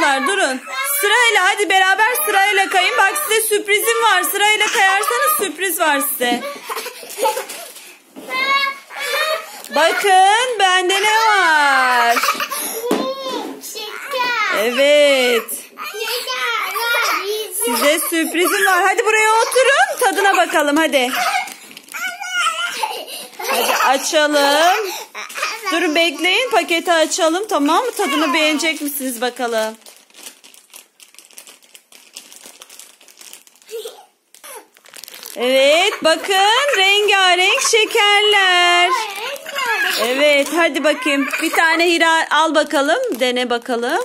arkadaşlar durun. Sırayla hadi beraber sırayla kayın. Bak size sürprizim var. Sırayla kayarsanız sürpriz var size. Bakın bende ne var? Evet. Size sürprizim var. Hadi buraya oturun. Tadına bakalım hadi. Hadi açalım. Durun bekleyin. Paketi açalım tamam mı? Tadını beğenecek misiniz bakalım. Evet bakın rengarenk şekerler. Evet hadi bakayım. Bir tane Hira al bakalım. Dene bakalım.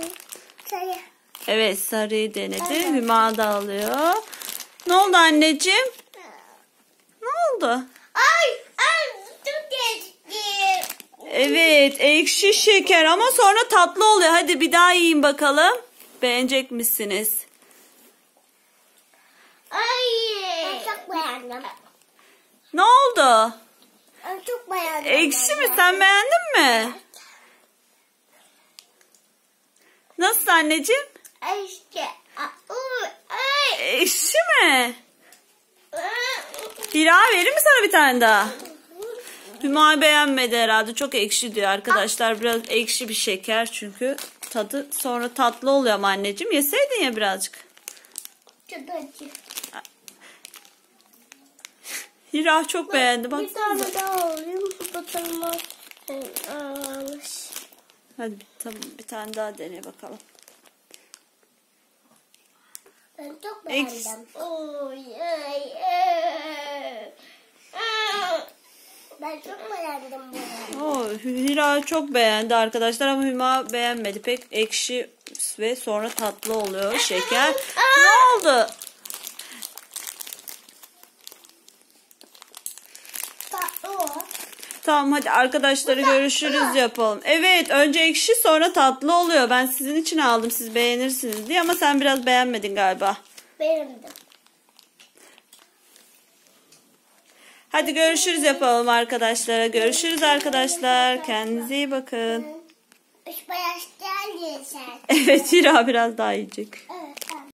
Evet sarıyı denedi. Hüma da alıyor. Ne oldu anneciğim? Ne oldu? Evet ekşi şeker ama sonra tatlı oluyor. Hadi bir daha yiyin bakalım. Beğenecek misiniz? Çok beğendim. Ne oldu? Çok beğendim. Ekşi mi? Sen beğendin mi? Nasıl anneciğim? İşte. Ekşi mi? Hira verir mi sana bir tane daha? Hüma beğenmedi herhalde. Çok ekşi diyor arkadaşlar. Biraz ekşi bir şeker çünkü tadı sonra tatlı oluyor ama anneciğim. Yeseydin ya birazcık. Çok acı. Hira çok beğendi. Bak. Bir tane daha alayım. Bakalım. Hadi tamam bir tane daha dene bakalım. Ben çok beğendim. Ben çok beğendim bunu. Oo, Hira çok beğendi arkadaşlar ama Hüma beğenmedi. Pek ekşi ve sonra tatlı oluyor şeker. Ne oldu? Tatlı o. Tamam hadi arkadaşları görüşürüz yapalım. Evet önce ekşi sonra tatlı oluyor. Ben sizin için aldım siz beğenirsiniz diye ama sen biraz beğenmedin galiba. Beğendim. Hadi görüşürüz yapalım arkadaşlara. Görüşürüz arkadaşlar. Kendinize iyi bakın. Üç beyaz gel sen. Evet Hira biraz daha yiyecek.